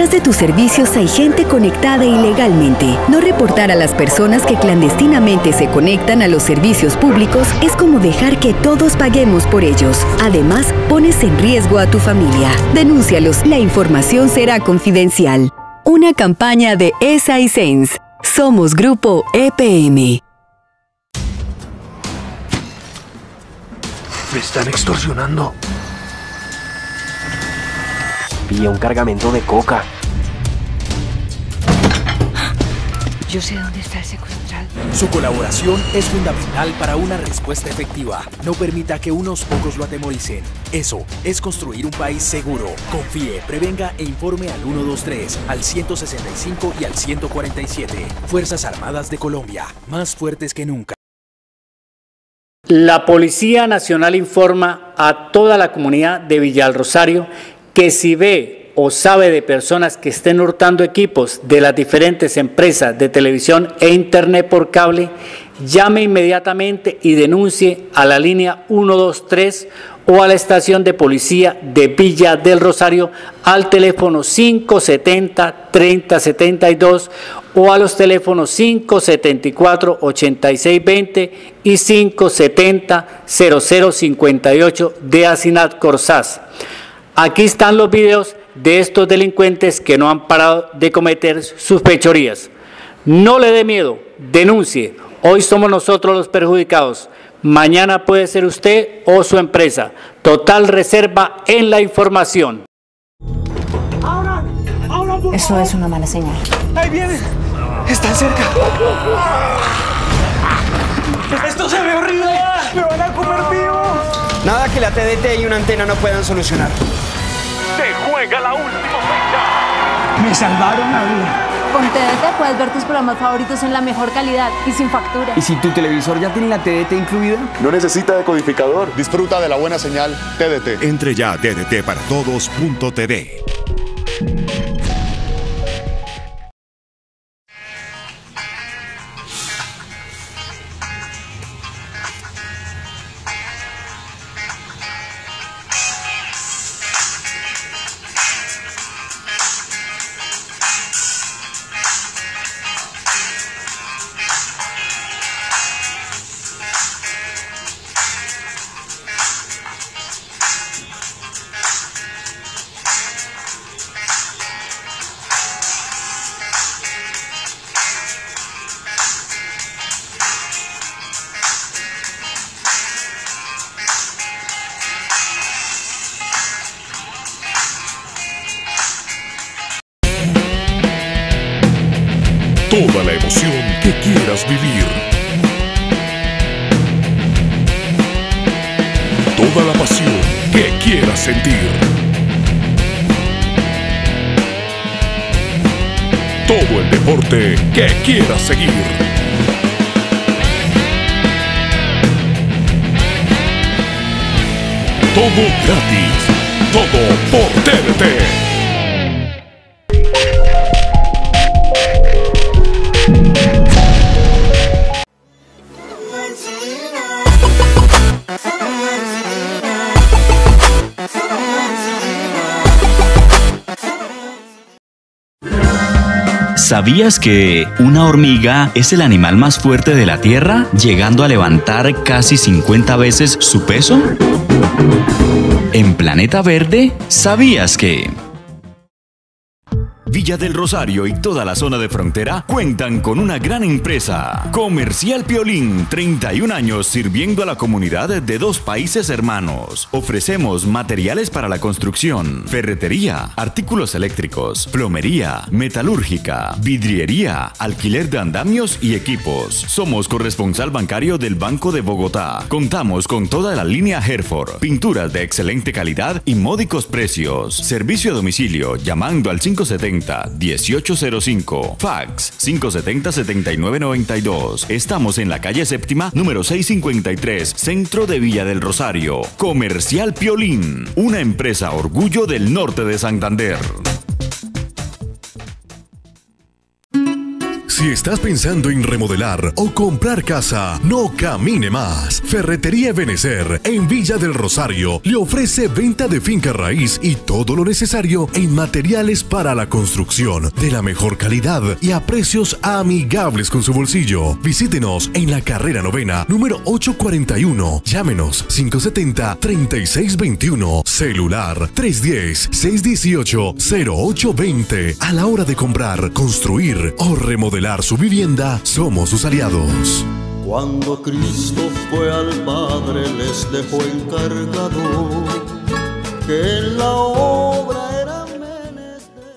Detrás de tus servicios hay gente conectada ilegalmente. No reportar a las personas que clandestinamente se conectan a los servicios públicos es como dejar que todos paguemos por ellos. Además, pones en riesgo a tu familia. Denúncialos, la información será confidencial. Una campaña de ESA y SENS. Somos Grupo EPM. Me están extorsionando. Pilla un cargamento de coca. Yo sé dónde está el secuestral. Su colaboración es fundamental para una respuesta efectiva. No permita que unos pocos lo atemoricen. Eso es construir un país seguro. Confíe, prevenga e informe al 123, al 165 y al 147. Fuerzas Armadas de Colombia, más fuertes que nunca. La Policía Nacional informa a toda la comunidad de Villa del Rosario que si ve o sabe de personas que estén hurtando equipos de las diferentes empresas de televisión e internet por cable, llame inmediatamente y denuncie a la línea 123 o a la estación de policía de Villa del Rosario al teléfono 570-3072 o a los teléfonos 574-8620 y 570-0058 de Asinat Corsás. Aquí están los videos de estos delincuentes que no han parado de cometer sus fechorías. No le dé miedo, denuncie. Hoy somos nosotros los perjudicados. Mañana puede ser usted o su empresa. Total reserva en la información. Eso es una mala señal. ¡Ahí vienen! ¡Están cerca! ¡Esto se ve horrible! ¡Me van a comer vivo! Nada que la TDT y una antena no puedan solucionar. ¡Se juega la última fecha! Me salvaron la vida. Con TDT puedes ver tus programas favoritos en la mejor calidad y sin factura. ¿Y si tu televisor ya tiene la TDT incluida? No necesita decodificador. Disfruta de la buena señal TDT. Entre ya a tdtparatodos.tv. Toda la emoción que quieras vivir. Toda la pasión que quieras sentir. Todo el deporte que quieras seguir. Todo gratis. Todo por TDT. ¿Sabías que una hormiga es el animal más fuerte de la Tierra, llegando a levantar casi 50 veces su peso? En Planeta Verde, ¿sabías que Villa del Rosario y toda la zona de frontera cuentan con una gran empresa? Comercial Piolín, 31 años sirviendo a la comunidad de dos países hermanos. Ofrecemos materiales para la construcción, ferretería, artículos eléctricos, plomería, metalúrgica, vidriería, alquiler de andamios y equipos. Somos corresponsal bancario del Banco de Bogotá. Contamos con toda la línea Herford, pinturas de excelente calidad y módicos precios. Servicio a domicilio llamando al 570-1805, fax 570-7992. Estamos en la calle séptima, número 653, centro de Villa del Rosario. Comercial Piolín, una empresa orgullo del norte de Santander. Si estás pensando en remodelar o comprar casa, no camine más. Ferretería Ebenecer en Villa del Rosario le ofrece venta de finca raíz y todo lo necesario en materiales para la construcción de la mejor calidad y a precios amigables con su bolsillo. Visítenos en la carrera 9ª, número 841. Llámenos 570-3621. Celular 310-618-0820. A la hora de comprar, construir o remodelar su vivienda, somos sus aliados. Cuando Cristo fue al Padre les dejó encargado que en la obra era menester.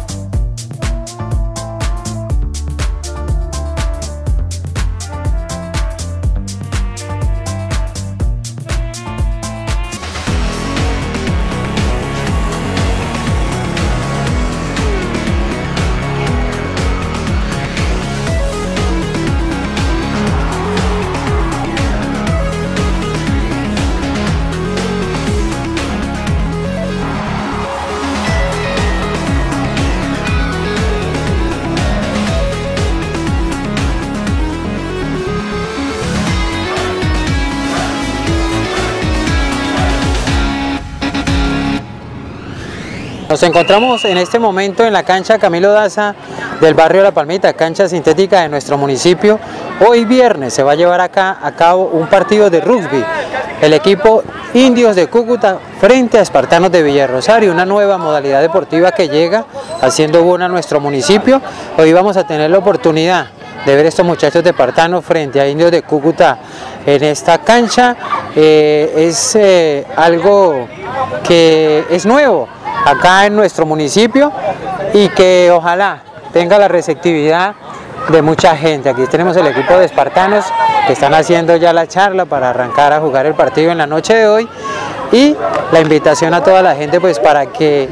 Nos encontramos en este momento en la cancha Camilo Daza del barrio La Palmita, cancha sintética de nuestro municipio. Hoy viernes se va a llevar acá a cabo un partido de rugby. El equipo Indios de Cúcuta frente a Espartanos de Villarrosario, una nueva modalidad deportiva que llega haciendo buena a nuestro municipio. Hoy vamos a tener la oportunidad de ver estos muchachos de Espartanos frente a Indios de Cúcuta en esta cancha. Es algo que es nuevo acá en nuestro municipio y que ojalá tenga la receptividad de mucha gente. Aquí tenemos el equipo de Espartanos que están haciendo ya la charla para arrancar a jugar el partido en la noche de hoy, y la invitación a toda la gente pues para que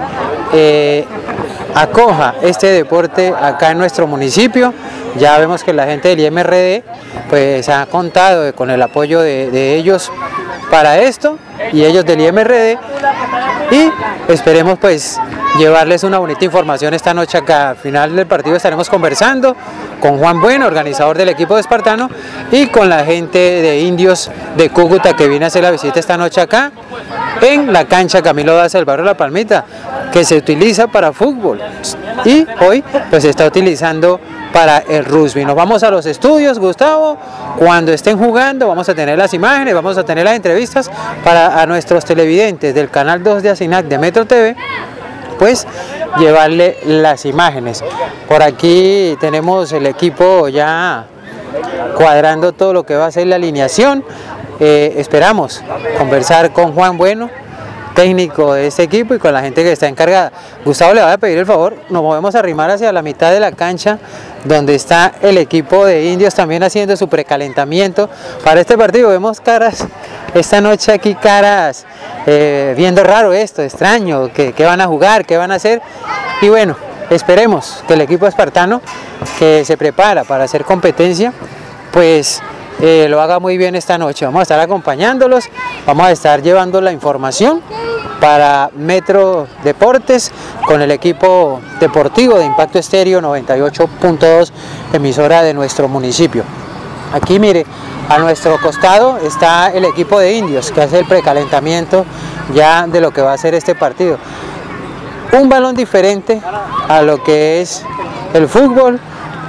acoja este deporte acá en nuestro municipio. Ya vemos que la gente del IMRD pues ha contado con el apoyo de ellos para esto, y ellos del IMRD, y esperemos pues llevarles una bonita información esta noche acá. Al final del partido estaremos conversando con Juan Bueno, organizador del equipo de Espartano, y con la gente de Indios de Cúcuta que viene a hacer la visita esta noche acá en la cancha Camilo Daza del barrio La Palmita, que se utiliza para fútbol y hoy pues se está utilizando para el rugby. Nos vamos a los estudios, Gustavo. Cuando estén jugando vamos a tener las imágenes, vamos a tener las entrevistas para a nuestros televidentes del canal 2 de ASINAC de Metro TV, pues llevarle las imágenes. Por aquí tenemos el equipo ya cuadrando todo lo que va a ser la alineación. Esperamos conversar con Juan Bueno, técnico de este equipo, y con la gente que está encargada. Gustavo, le voy a pedir el favor, nos movemos a arrimar hacia la mitad de la cancha donde está el equipo de Indios también haciendo su precalentamiento para este partido. Vemos caras esta noche aquí, caras viendo raro esto, extraño, que van a jugar, qué van a hacer, y bueno, esperemos que el equipo espartano que se prepara para hacer competencia pues lo haga muy bien esta noche. Vamos a estar acompañándolos, vamos a estar llevando la información para Metro Deportes con el equipo deportivo de Impacto Estéreo 98.2, emisora de nuestro municipio. Aquí mire, a nuestro costado está el equipo de Indios que hace el precalentamiento ya de lo que va a ser este partido. Un balón diferente a lo que es el fútbol,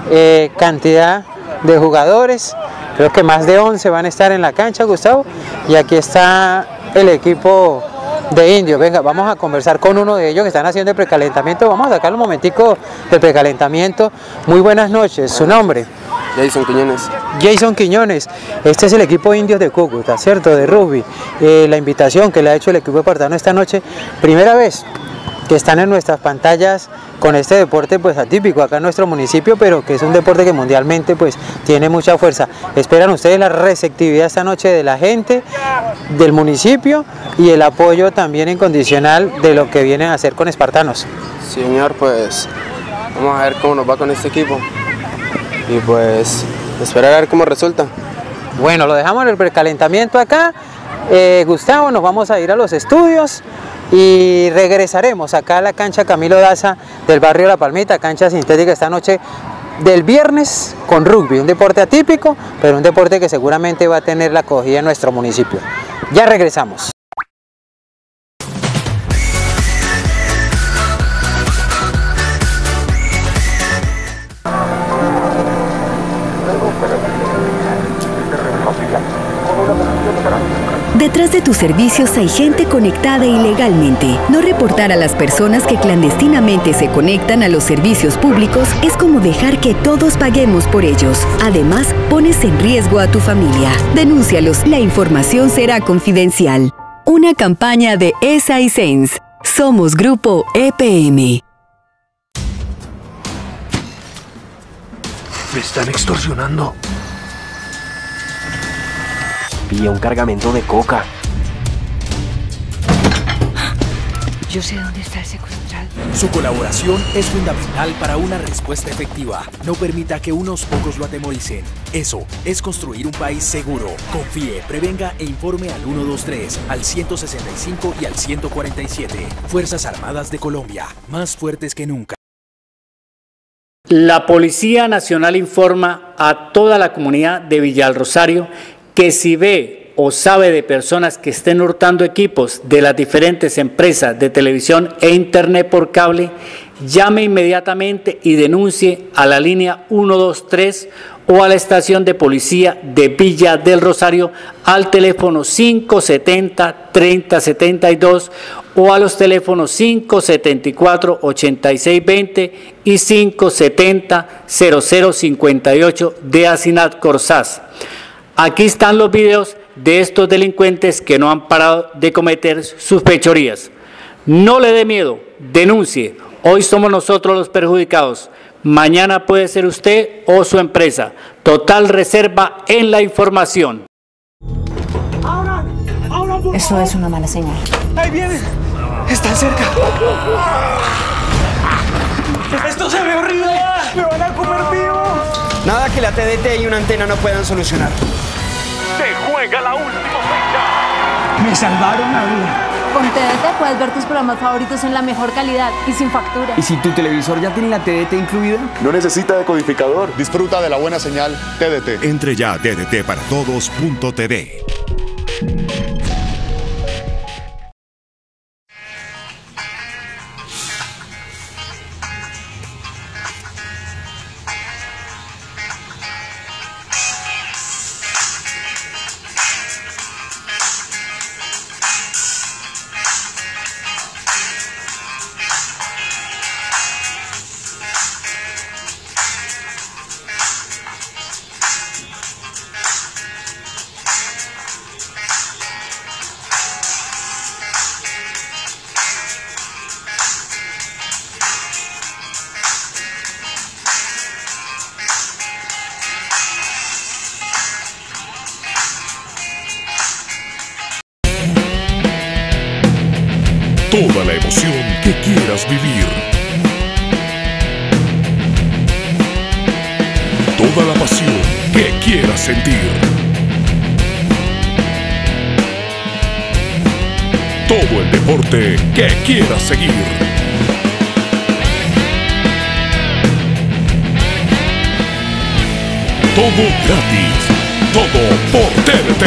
cantidad de jugadores. Creo que más de 11 van a estar en la cancha, Gustavo. Y aquí está el equipo de Indios. Venga, vamos a conversar con uno de ellos que están haciendo el precalentamiento. Vamos a sacar un momentico del precalentamiento. Muy buenas noches, ¿su nombre? Jason Quiñones. Jason Quiñones. Este es el equipo Indios de Cúcuta, ¿cierto? De rugby. La invitación que le ha hecho el equipo espartano esta noche, primera vez que están en nuestras pantallas con este deporte pues atípico acá en nuestro municipio, pero que es un deporte que mundialmente pues tiene mucha fuerza. ¿Esperan ustedes la receptividad esta noche de la gente del municipio y el apoyo también incondicional de lo que vienen a hacer con Espartanos? Sí, señor, pues vamos a ver cómo nos va con este equipo y pues esperar a ver cómo resulta. Bueno, lo dejamos en el precalentamiento acá. Gustavo, nos vamos a ir a los estudios y regresaremos acá a la cancha Camilo Daza del barrio La Palmita, cancha sintética esta noche del viernes con rugby, un deporte atípico, pero un deporte que seguramente va a tener la acogida en nuestro municipio. Ya regresamos. Detrás de tus servicios hay gente conectada ilegalmente. No reportar a las personas que clandestinamente se conectan a los servicios públicos es como dejar que todos paguemos por ellos. Además, pones en riesgo a tu familia. Denúncialos, la información será confidencial. Una campaña de ESA y SENS. Somos Grupo EPM. Me están extorsionando. Pilla un cargamento de coca. Yo sé dónde está el secuestrado. Su colaboración es fundamental para una respuesta efectiva. No permita que unos pocos lo atemoricen. Eso es construir un país seguro. Confíe, prevenga e informe al 123, al 165 y al 147. Fuerzas Armadas de Colombia, más fuertes que nunca. La Policía Nacional informa a toda la comunidad de Villa del Rosario que si ve o sabe de personas que estén hurtando equipos de las diferentes empresas de televisión e internet por cable, llame inmediatamente y denuncie a la línea 123 o a la estación de policía de Villa del Rosario al teléfono 570-3072 o a los teléfonos 574-8620 y 570-0058 de Asinat Corsás. Aquí están los videos de estos delincuentes que no han parado de cometer sus fechorías. No le dé miedo, denuncie. Hoy somos nosotros los perjudicados. Mañana puede ser usted o su empresa. Total reserva en la información. Eso es una mala señal. Ahí vienen. Están cerca. Esto se ve horrible. Me van a comer vivo. Nada que la TDT y una antena no puedan solucionar. Se juega la última fecha. Me salvaron la vida. Con TDT puedes ver tus programas favoritos en la mejor calidad y sin factura. ¿Y si tu televisor ya tiene la TDT incluida? No necesita decodificador. Disfruta de la buena señal TDT. Entre ya a tdtparatodos.tv. Toda la emoción que quieras vivir. Toda la pasión que quieras sentir. Todo el deporte que quieras seguir. Todo gratis. Todo por TDT.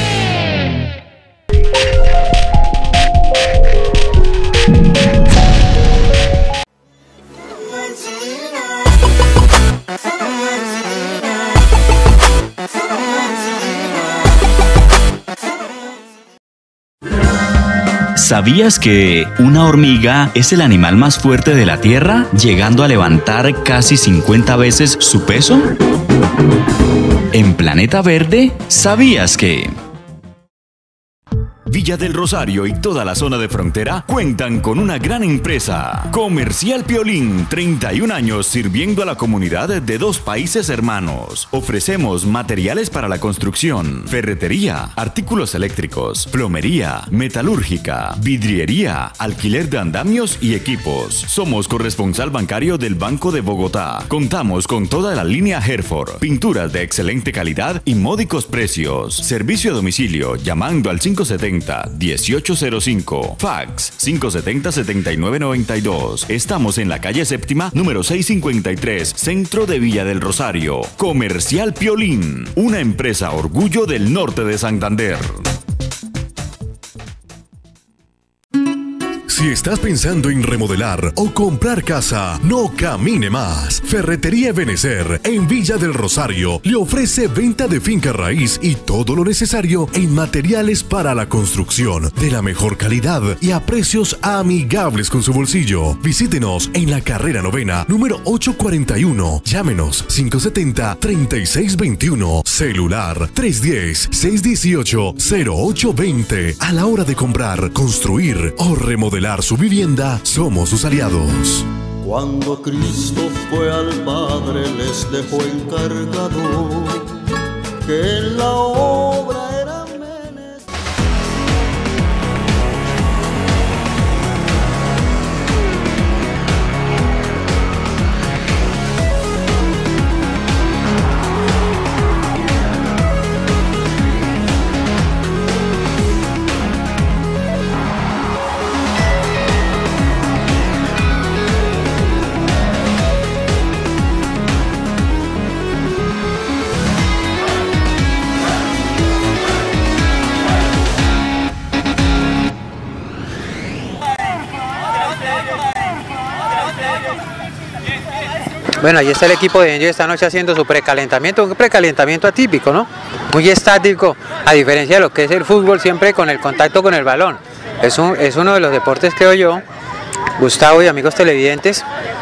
¿Sabías que una hormiga es el animal más fuerte de la Tierra, llegando a levantar casi 50 veces su peso? En Planeta Verde, ¿sabías que Villa del Rosario y toda la zona de frontera cuentan con una gran empresa? Comercial Piolín, 31 años sirviendo a la comunidad de dos países hermanos. Ofrecemos materiales para la construcción, ferretería, artículos eléctricos, plomería, metalúrgica, vidriería, alquiler de andamios y equipos. Somos corresponsal bancario del Banco de Bogotá. Contamos con toda la línea Herford, pinturas de excelente calidad y módicos precios. Servicio a domicilio llamando al 570 670-1805. Fax 570-7992. Estamos en la calle séptima, número 653, centro de Villa del Rosario. Comercial Piolín, una empresa orgullo del norte de Santander. Si estás pensando en remodelar o comprar casa, no camine más. Ferretería Ebenecer en Villa del Rosario le ofrece venta de finca raíz y todo lo necesario en materiales para la construcción de la mejor calidad y a precios amigables con su bolsillo. Visítenos en la carrera novena, número 841. Llámenos 570-3621. Celular 310-618-0820. A la hora de comprar, construir o remodelar su vivienda, somos sus aliados. Cuando Cristo fue al Padre les dejó encargado que en la obra era menester. Bueno, ahí está el equipo de Angel esta noche haciendo su precalentamiento, un precalentamiento atípico, ¿no? Muy estático, a diferencia de lo que es el fútbol, siempre con el contacto con el balón. Es uno de los deportes, creo yo, Gustavo y amigos televidentes,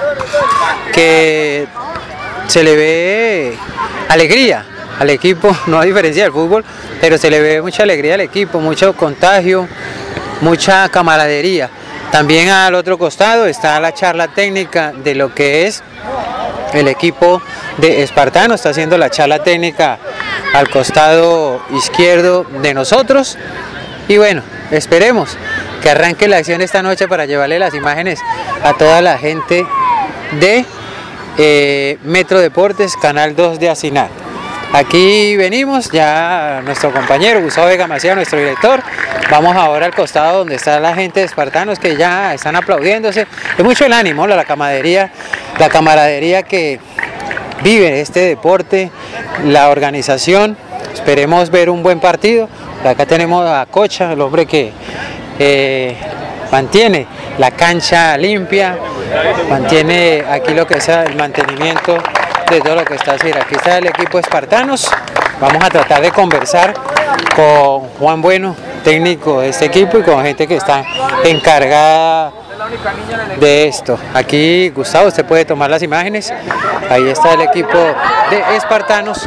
que se le ve alegría al equipo, no a diferencia del fútbol, pero se le ve mucha alegría al equipo, mucho contagio, mucha camaradería. También al otro costado está la charla técnica de lo que es el equipo de Espartano, está haciendo la charla técnica al costado izquierdo de nosotros. Y bueno, esperemos que arranque la acción esta noche para llevarle las imágenes a toda la gente de Metro Deportes, Canal 2 de Asinal. Aquí venimos, ya nuestro compañero Gustavo Vega Macías, nuestro director. Vamos ahora al costado donde está la gente de Espartanos que ya están aplaudiéndose. Es mucho el ánimo, la camaradería que vive este deporte, la organización. Esperemos ver un buen partido. Por acá tenemos a Cocha, el hombre que mantiene la cancha limpia, mantiene aquí lo que es el mantenimiento de todo lo que está haciendo. Aquí está el equipo Espartanos. Vamos a tratar de conversar con Juan Bueno, técnico de este equipo, y con gente que está encargada de esto. Aquí, Gustavo, usted puede tomar las imágenes. Ahí está el equipo de Espartanos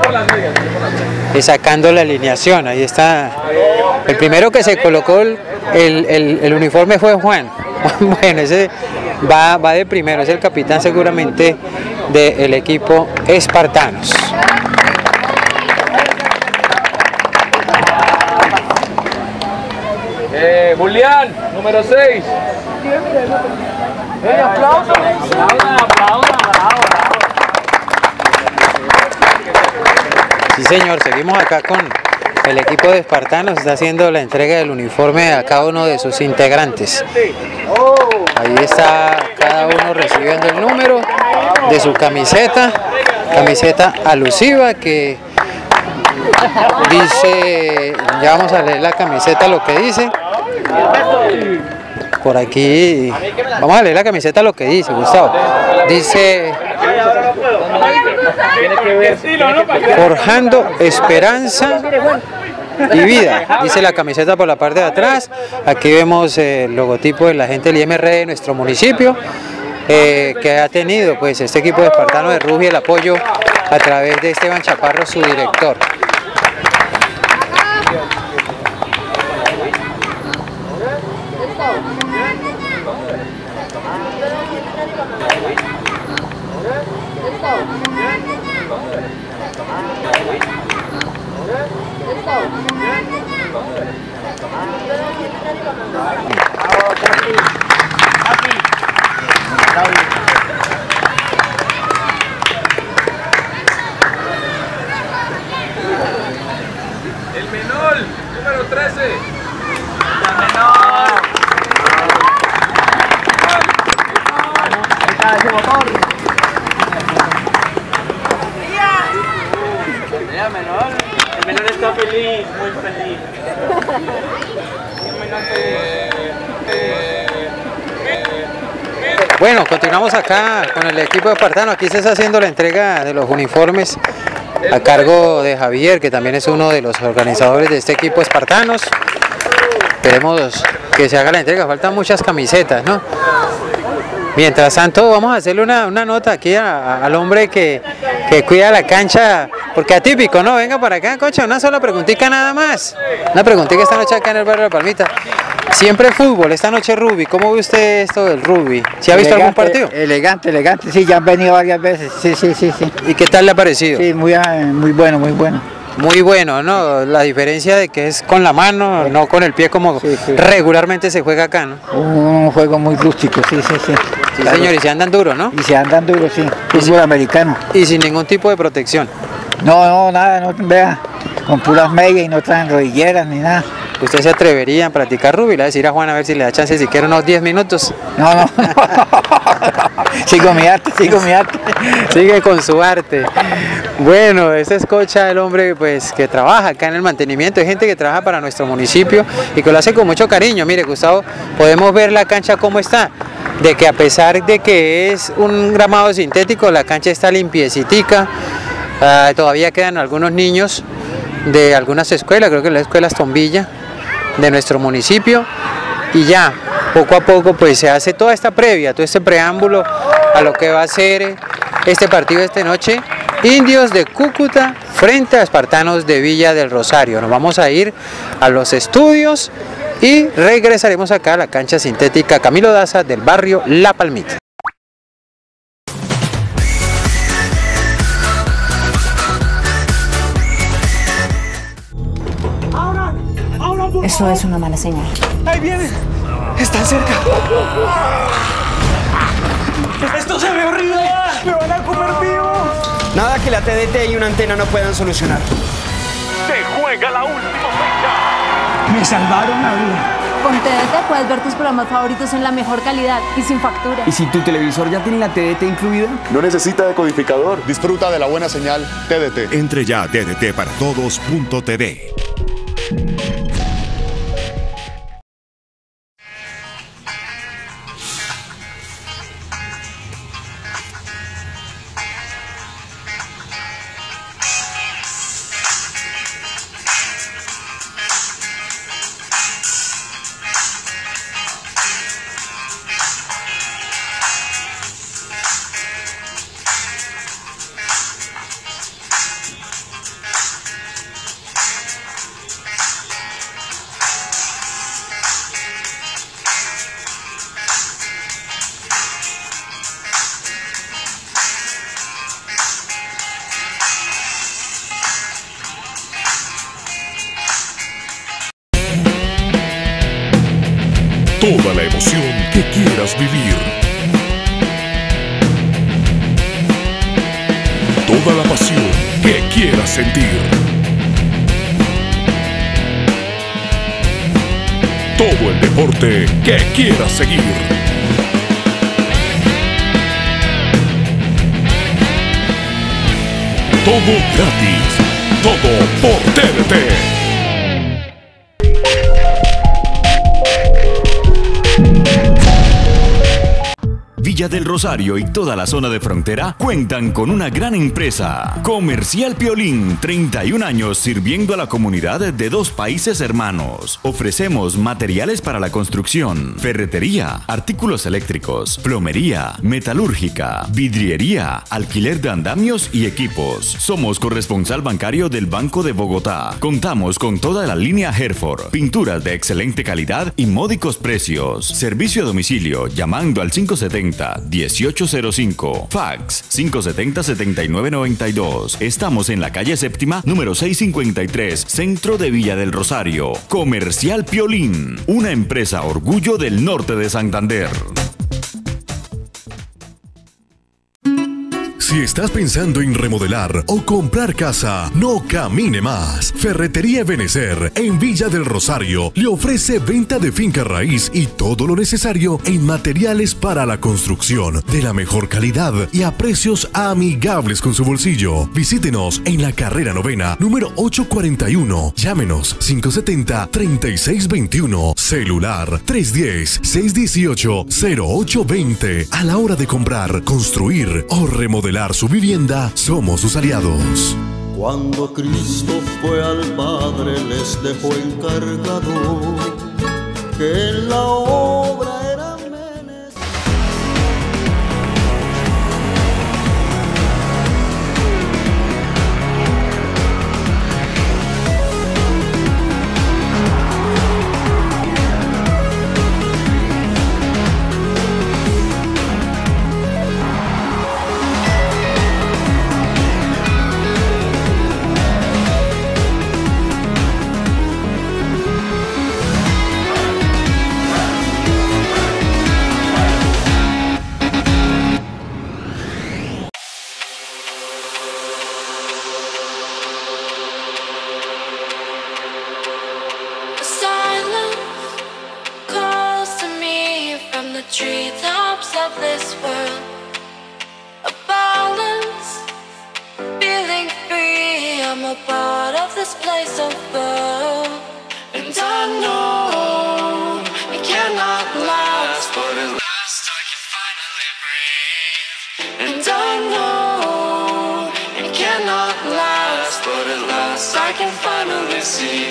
sacando la alineación. Ahí está el primero que se colocó el uniforme fue Juan. Bueno, ese va de primero, es el capitán seguramente del equipo Espartanos. Julián, número 6. Aplaudan. Sí, señor, seguimos acá con el equipo de Espartanos, está haciendo la entrega del uniforme a cada uno de sus integrantes. Ahí está cada uno recibiendo el número de su camiseta alusiva que dice, ya vamos a leer la camiseta lo que dice. Por aquí, vamos a leer la camiseta lo que dice, Gustavo. Dice, forjando esperanza y vida, dice la camiseta por la parte de atrás. Aquí vemos el logotipo de la gente del IMRD de nuestro municipio, que ha tenido pues este equipo de Espartano de rugby el apoyo a través de Esteban Chaparro, su director. El menor, número 13. ese motor. Mira, menor. El menor está feliz, muy feliz. Bueno, continuamos acá con el equipo espartano. Aquí se está haciendo la entrega de los uniformes a cargo de Javier, que también es uno de los organizadores de este equipo espartanos. Esperemos que se haga la entrega, faltan muchas camisetas, ¿no? Mientras tanto, vamos a hacerle una nota aquí al hombre que cuida la cancha, porque atípico, ¿no? Venga para acá, coche, una sola preguntita nada más. Una preguntita esta noche acá en el barrio de La Palmita. Siempre fútbol, esta noche rugby. ¿Cómo ve usted esto del rugby? ¿Sí ha visto algún partido? Elegante, sí, ya han venido varias veces, sí. ¿Y qué tal le ha parecido? Sí, muy bueno. Muy bueno, ¿no? La diferencia de que es con la mano, no con el pie como regularmente se juega acá, ¿no? Un juego muy rústico, sí. Sí, claro. Señor, y se andan duro, ¿no? Y se andan duro, sí. Fútbol americano. Y sin ningún tipo de protección. No, nada, no, vea, con puras medias y no traen rodilleras ni nada. ¿Usted se atrevería a practicar rugby? Le va a decir a Juan a ver si le da chance siquiera unos 10 minutos. No. Sigo mi arte. Sigue con su arte. Bueno, ese es Cocha, el hombre pues que trabaja acá en el mantenimiento. Hay gente que trabaja para nuestro municipio y que lo hace con mucho cariño. Mire, Gustavo, podemos ver la cancha cómo está. De que a pesar de que es un gramado sintético, la cancha está limpiecitica. Todavía quedan algunos niños de algunas escuelas, creo que la escuela Tombilla de nuestro municipio, y ya poco a poco pues se hace toda esta previa, todo este preámbulo a lo que va a ser este partido de esta noche, Indios de Cúcuta frente a Espartanos de Villa del Rosario. Nos vamos a ir a los estudios y regresaremos acá a la cancha sintética Camilo Daza del barrio La Palmita. Eso es una mala señal. ¡Ahí vienen! ¡Están cerca! ¡Esto se ve horrible! ¡Me van a comer vivo! Nada que la TDT y una antena no puedan solucionar. Se juega la última fecha. Me salvaron la vida. Con TDT puedes ver tus programas favoritos en la mejor calidad y sin factura. ¿Y si tu televisor ya tiene la TDT incluida? No necesita decodificador. Disfruta de la buena señal TDT. Entre ya a tdtparatodos.tv. Toda la emoción que quieras vivir. Toda la pasión que quieras sentir. Todo el deporte que quieras seguir. Todo gratis. Todo por TDT. Villa del Rosario y toda la zona de frontera cuentan con una gran empresa. Comercial Piolín, 31 años sirviendo a la comunidad de dos países hermanos. Ofrecemos materiales para la construcción, ferretería, artículos eléctricos, plomería, metalúrgica, vidriería, alquiler de andamios y equipos. Somos corresponsal bancario del Banco de Bogotá. Contamos con toda la línea Herford, pinturas de excelente calidad y módicos precios. Servicio a domicilio llamando al 570-1805, fax 570-7992. Estamos en la calle séptima, número 653, centro de Villa del Rosario. Comercial Piolín, una empresa orgullo del norte de Santander. Si estás pensando en remodelar o comprar casa, no camine más. Ferretería Ebenecer en Villa del Rosario le ofrece venta de finca raíz y todo lo necesario en materiales para la construcción de la mejor calidad y a precios amigables con su bolsillo. Visítenos en la carrera novena, número 841. Llámenos 570-3621. Celular 310-618-0820. A la hora de comprar, construir o remodelar su vivienda, somos sus aliados. Cuando Cristo fue al Padre les dejó encargado que la obra era menester. Treetops of this world, a balance, feeling free. I'm a part of this place of birth, and I know it cannot last, but at last I can finally breathe. And I know it cannot last, but at last I can finally see.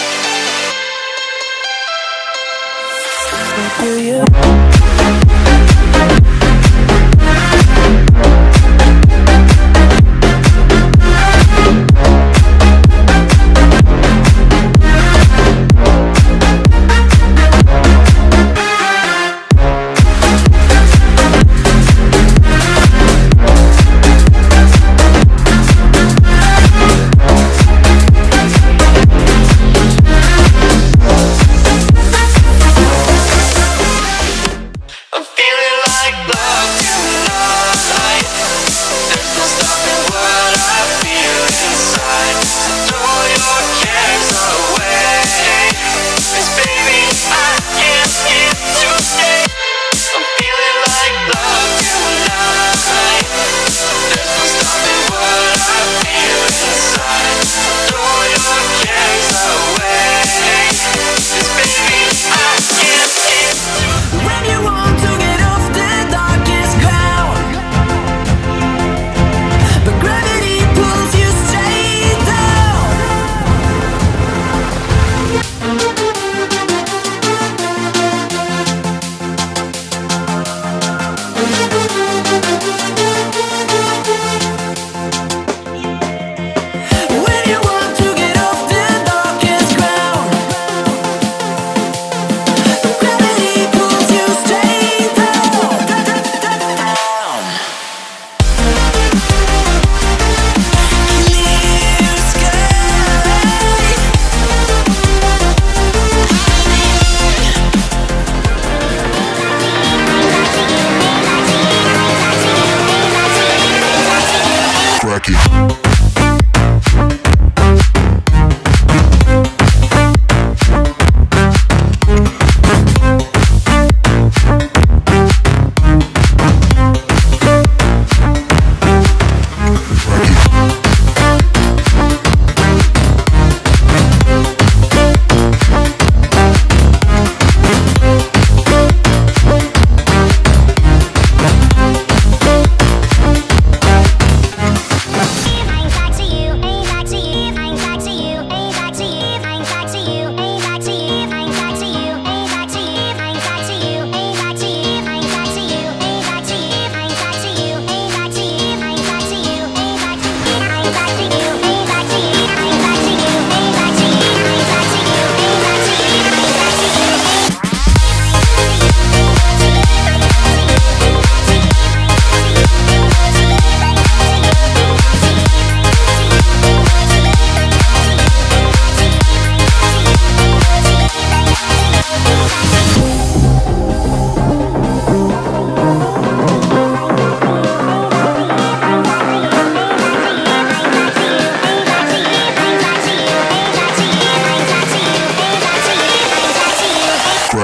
Do you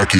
aquí.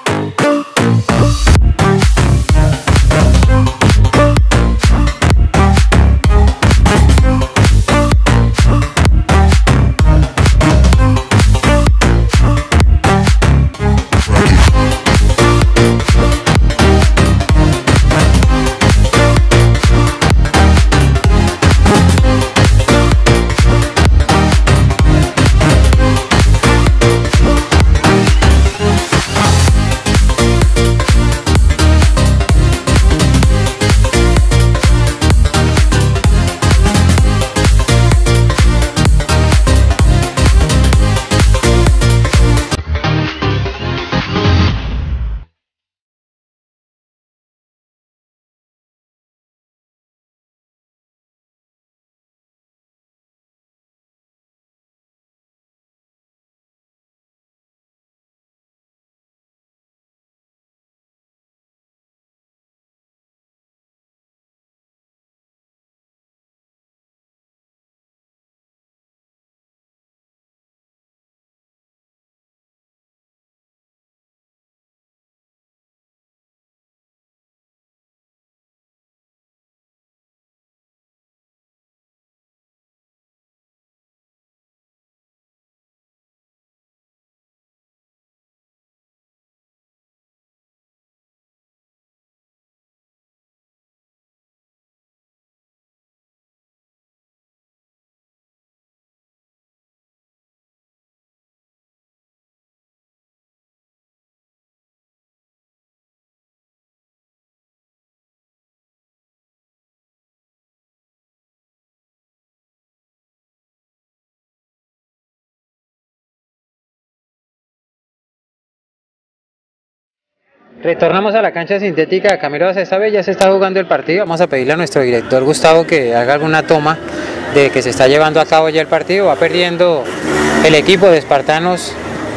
Retornamos a la cancha sintética. Camilo, esta vez ya se está jugando el partido. Vamos a pedirle a nuestro director Gustavo que haga alguna toma de que se está llevando a cabo ya el partido. Va perdiendo el equipo de Espartanos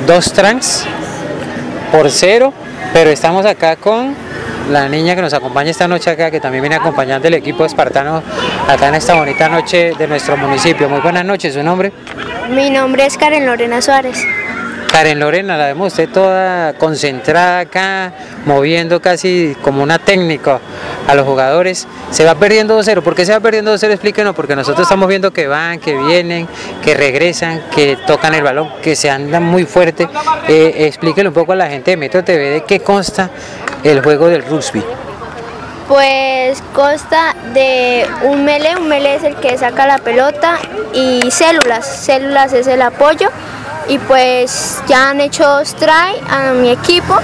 2-0, pero estamos acá con la niña que nos acompaña esta noche acá, que también viene acompañando el equipo espartano acá en esta bonita noche de nuestro municipio. Muy buenas noches, ¿su nombre? Mi nombre es Karen Lorena Suárez. Karen Lorena, la vemos usted toda concentrada acá, moviendo casi como una técnica a los jugadores. Se va perdiendo 2-0. ¿Por qué se va perdiendo 2-0? Explíquenos, porque nosotros estamos viendo que van, que vienen, que regresan, que tocan el balón, que se andan muy fuerte. Explíquenle un poco a la gente de Metro TV de qué consta el juego del rugby. Pues consta de un melee es el que saca la pelota, y células es el apoyo. Y pues ya han hecho 2 try a mi equipo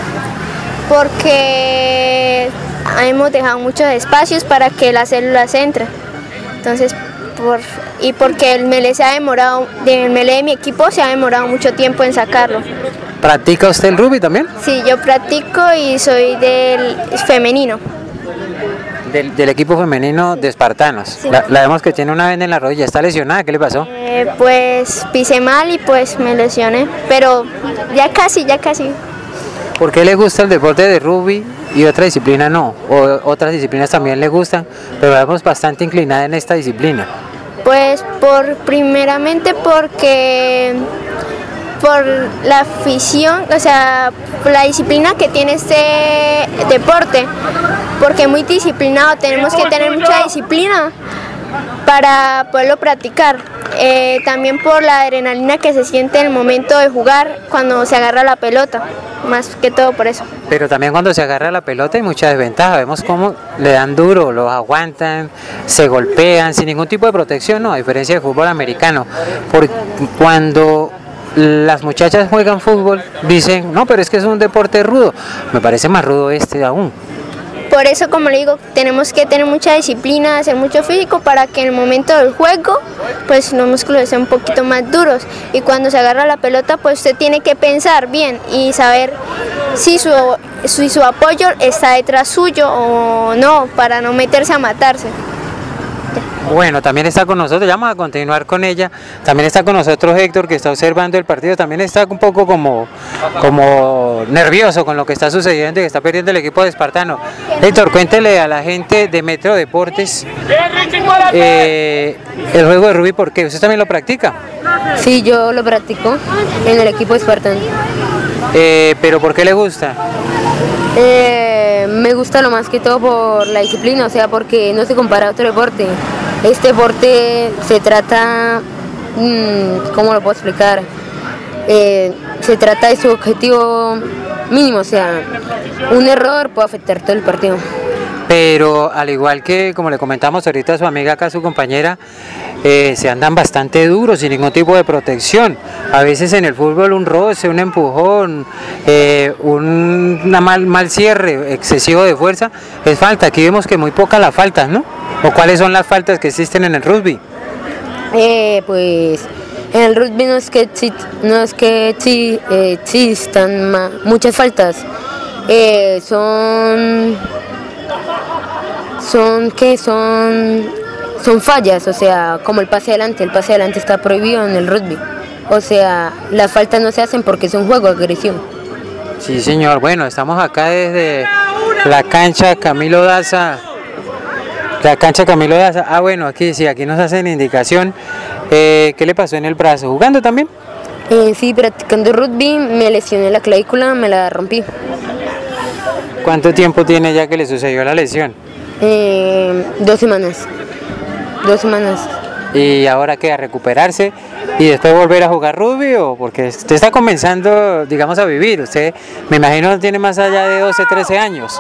porque hemos dejado muchos espacios para que las células entren. Entonces, porque el melee de mi equipo se ha demorado mucho tiempo en sacarlo. ¿Practica usted el rugby también? Sí, yo practico y soy del femenino. Del equipo femenino de Espartanos. Sí. La vemos que tiene una venda en la rodilla. ¿Está lesionada? ¿Qué le pasó? Pues pisé mal y pues me lesioné, pero ya casi. ¿Por qué le gusta el deporte de rugby y otra disciplina no? ¿O otras disciplinas también le gustan, pero la vemos bastante inclinada en esta disciplina? Pues primeramente porque por la afición, o sea, por la disciplina que tiene este deporte, porque es muy disciplinado, tenemos que tener mucha disciplina para poderlo practicar. También por la adrenalina que se siente en el momento de jugar cuando se agarra la pelota, más que todo por eso. Pero también cuando se agarra la pelota hay mucha desventaja, vemos cómo le dan duro, los aguantan, se golpean sin ningún tipo de protección, ¿no? A diferencia del fútbol americano, porque cuando las muchachas juegan fútbol dicen, no, pero es que es un deporte rudo. Me parece más rudo este aún. Por eso, como le digo, tenemos que tener mucha disciplina, hacer mucho físico para que en el momento del juego pues los músculos sean un poquito más duros, y cuando se agarra la pelota pues usted tiene que pensar bien y saber si su apoyo está detrás suyo o no, para no meterse a matarse. Bueno, también está con nosotros, ya vamos a continuar con ella, también está con nosotros Héctor, que está observando el partido, también está un poco como nervioso con lo que está sucediendo y que está perdiendo el equipo de Espartano. Héctor, cuéntele a la gente de Metro Deportes el juego de rugby, ¿por qué? ¿Usted también lo practica? Sí, yo lo practico en el equipo de Espartano. ¿Pero por qué le gusta? Me gusta lo más que todo por la disciplina, o sea, porque no se compara a otro deporte. Este deporte se trata, ¿cómo lo puedo explicar? Se trata de su objetivo mínimo, o sea, un error puede afectar todo el partido. Pero al igual que, como le comentamos ahorita a su amiga acá, su compañera, se andan bastante duros, sin ningún tipo de protección. A veces en el fútbol un roce, un empujón, un mal cierre excesivo de fuerza es falta. Aquí vemos que muy pocas las faltas, ¿no? ¿O cuáles son las faltas que existen en el rugby? Pues en el rugby no es que existan muchas faltas. Son fallas, o sea, como el pase adelante está prohibido en el rugby. O sea, las faltas no se hacen porque es un juego de agresión. Sí, señor. Bueno, estamos acá desde la cancha Camilo Daza. Ah, bueno, aquí sí, aquí nos hacen indicación. ¿Qué le pasó en el brazo? ¿Jugando también? Sí, practicando rugby me lesioné la clavícula, me la rompí. ¿Cuánto tiempo tiene ya que le sucedió la lesión? 2 semanas. 2 semanas. ¿Y ahora qué? ¿A recuperarse y después volver a jugar rugby? ¿O porque usted está comenzando, digamos, a vivir? Usted, me imagino, tiene más allá de 12, 13 años.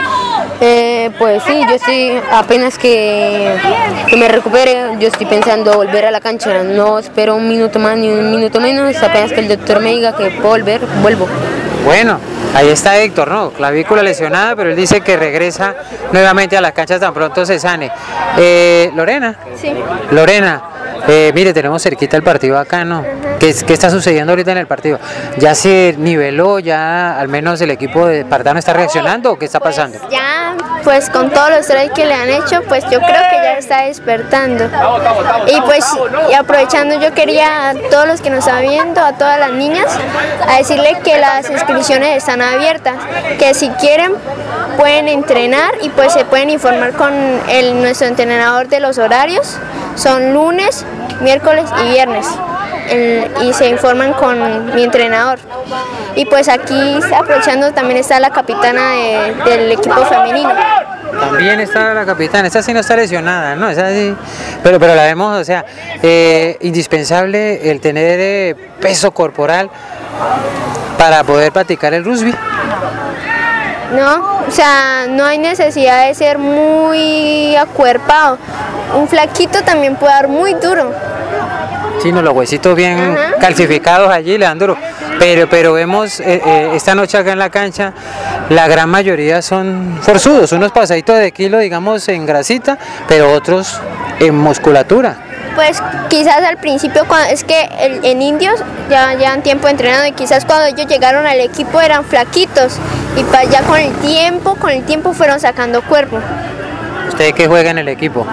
Pues sí, yo estoy apenas que me recupere, yo estoy pensando volver a la cancha. No espero un minuto más ni un minuto menos, apenas que el doctor me diga que puedo volver, vuelvo. Bueno, ahí está Héctor, ¿no? Clavícula lesionada, pero él dice que regresa nuevamente a las canchas tan pronto se sane. Lorena. Sí. Lorena, mire, tenemos cerquita el partido acá, ¿no? ¿Qué está sucediendo ahorita en el partido? ¿Ya se niveló? ¿Ya al menos el equipo de Espartano está reaccionando o qué está pasando? Ya, pues con todos los strikes que le han hecho, pues yo creo que ya está despertando. Y pues, y aprovechando, yo quería a todos los que nos están viendo, a todas las niñas, a decirle que las inscripciones están abiertas, que si quieren pueden entrenar y pues se pueden informar con nuestro entrenador de los horarios. Son lunes, miércoles y viernes. Y se informan con mi entrenador. Y pues aquí, aprovechando, también está la capitana del equipo femenino. También está la capitana, esa sí no está lesionada, ¿no? Esa sí, pero la vemos, o sea, indispensable el tener peso corporal para poder practicar el rugby. No, o sea, no hay necesidad de ser muy acuerpado. Un flaquito también puede dar muy duro. Sí, no, los huesitos bien calcificados allí le dan duro. Pero vemos esta noche acá en la cancha, la gran mayoría son forzudos, unos pasaditos de kilo, digamos, en grasita, pero otros en musculatura. Pues quizás al principio, es que en indios ya llevan tiempo entrenando y quizás cuando ellos llegaron al equipo eran flaquitos y ya con el tiempo fueron sacando cuerpo. ¿Usted qué juega en el equipo?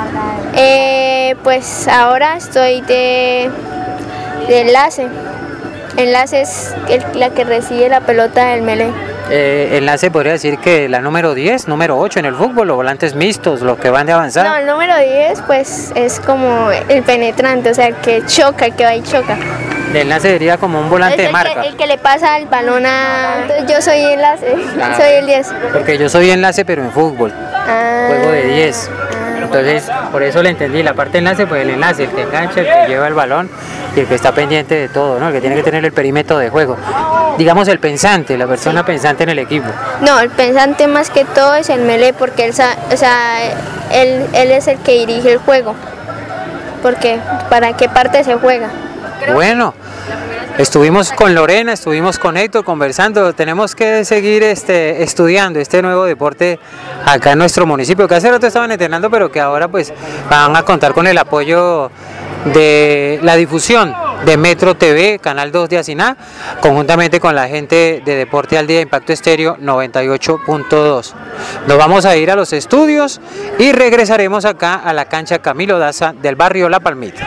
Pues ahora estoy de enlace. Enlace es la que recibe la pelota del melee. Enlace podría decir que la número 10, número 8 en el fútbol, o volantes mixtos, los que van de avanzada. No, el número 10 pues es como el penetrante, o sea, que choca, que va y choca. El enlace sería como un volante de marca. El que le pasa el balón a... Yo soy enlace, soy el 10. Porque yo soy enlace pero en fútbol, juego de 10. Entonces, por eso le entendí, la parte de enlace, pues el enlace, el que engancha, el que lleva el balón y el que está pendiente de todo, ¿no? El que tiene que tener el perímetro de juego. Digamos el pensante, la persona pensante en el equipo. No, el pensante más que todo es el melee, porque él es el que dirige el juego. Porque, ¿para qué parte se juega? Bueno, estuvimos con Lorena, estuvimos con Héctor conversando, tenemos que seguir estudiando este nuevo deporte acá en nuestro municipio, que hace rato estaban entrenando, pero que ahora pues van a contar con el apoyo de la difusión de Metro TV, Canal 2 de Asiná, conjuntamente con la gente de Deporte al Día, Impacto Estéreo 98.2. Nos vamos a ir a los estudios y regresaremos acá a la cancha Camilo Daza del barrio La Palmita.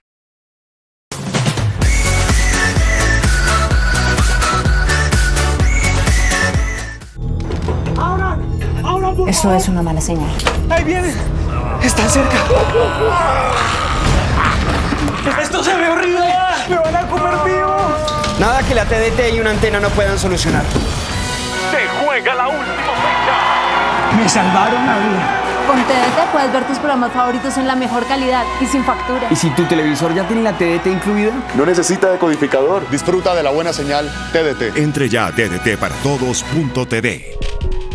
Eso es una mala señal. ¡Ahí vienen! ¡Están cerca! ¡Esto se ve horrible! ¡Me van a comer vivo! Nada Nada que la TDT y una antena no puedan solucionar. Se juega la última fecha. Me salvaron la vida. Con TDT puedes ver tus programas favoritos en la mejor calidad y sin factura. ¿Y si tu televisor ya tiene la TDT incluida? No necesita decodificador. Disfruta de la buena señal TDT. Entre ya a ddtparatodos.tv.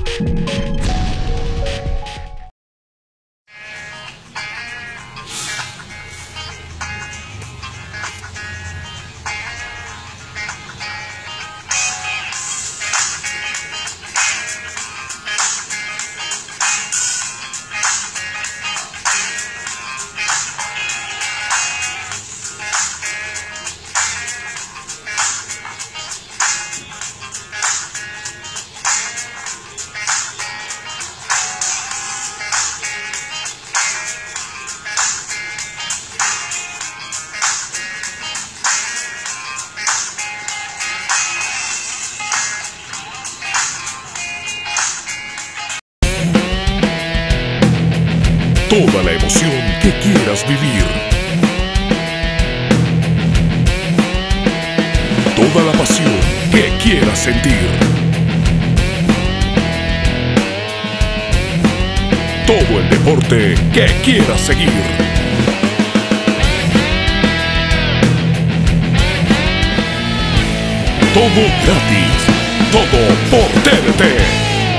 Toda la emoción que quieras vivir. Toda la pasión que quieras sentir. Todo el deporte que quieras seguir. Todo gratis. Todo por TDT.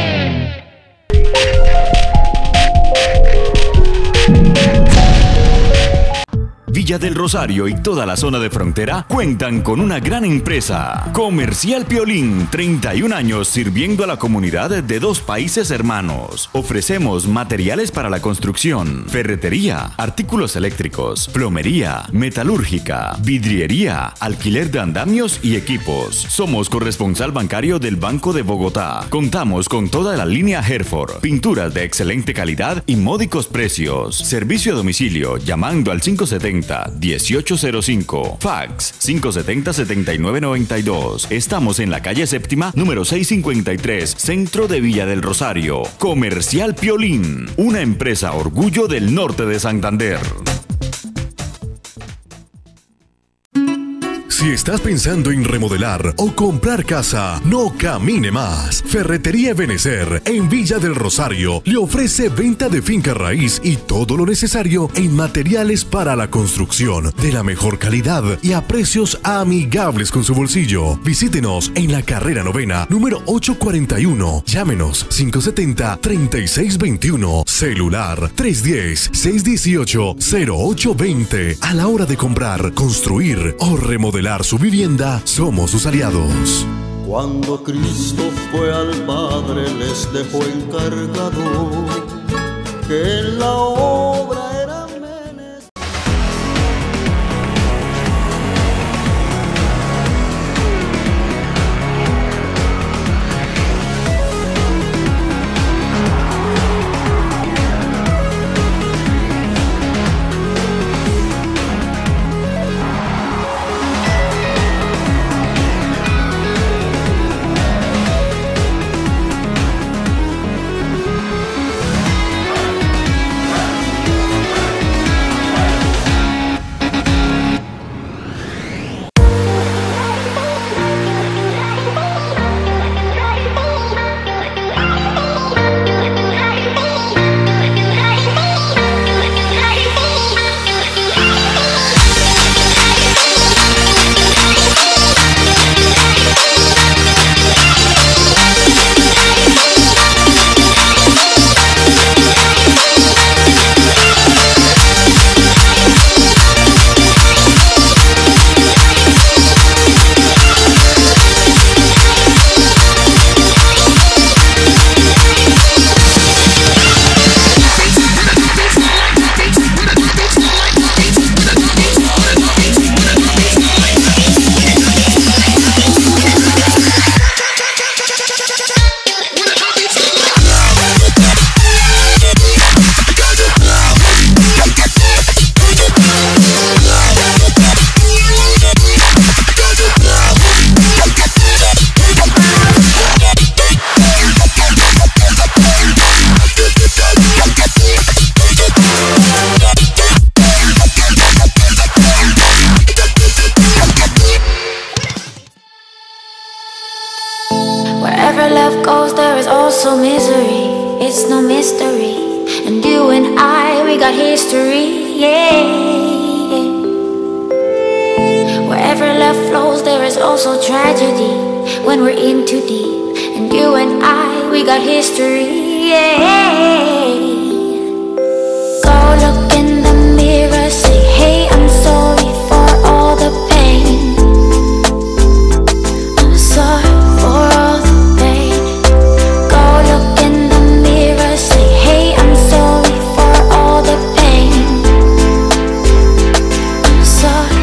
Villa del Rosario y toda la zona de frontera cuentan con una gran empresa. Comercial Piolín, 31 años sirviendo a la comunidad de dos países hermanos. Ofrecemos materiales para la construcción, ferretería, artículos eléctricos, plomería, metalúrgica, vidriería, alquiler de andamios y equipos. Somos corresponsal bancario del Banco de Bogotá. Contamos con toda la línea Herford, pinturas de excelente calidad y módicos precios. Servicio a domicilio llamando al 570-1805. Fax 570-7992. Estamos en la calle séptima, número 653, centro de Villa del Rosario. Comercial Piolín, una empresa orgullo del norte de Santander. Si estás pensando en remodelar o comprar casa, no camine más. Ferretería Ebenecer en Villa del Rosario le ofrece venta de finca raíz y todo lo necesario en materiales para la construcción de la mejor calidad y a precios amigables con su bolsillo. Visítenos en la carrera novena, número 841. Llámenos 570-3621. Celular 310-618-0820. A la hora de comprar, construir o remodelar su vivienda, somos sus aliados. Cuando Cristo fue al Padre les dejó encargado que en la obra era love goes, there is also misery. It's no mystery. And you and I, we got history, yeah. Wherever love flows, there is also tragedy when we're in too deep. And you and I, we got history, yeah. Go look in the mirror, say, hey, I'm sorry for all the pain. I'm sorry for all the pain. Go look in the mirror, say, hey, I'm sorry for all the pain. I'm sorry.